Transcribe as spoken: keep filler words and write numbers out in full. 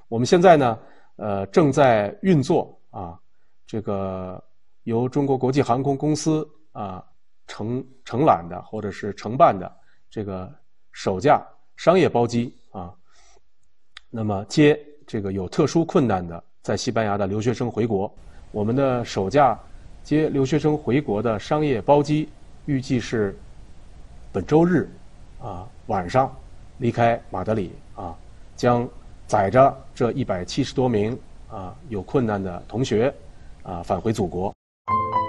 我们现在呢，呃，正在运作啊，这个由中国国际航空公司啊承承揽的或者是承办的这个首架商业包机啊，那么接这个有特殊困难的在西班牙的留学生回国。我们的首架接留学生回国的商业包机预计是本周日啊晚上离开马德里啊，将载着这一百七十多名啊有困难的同学啊返回祖国。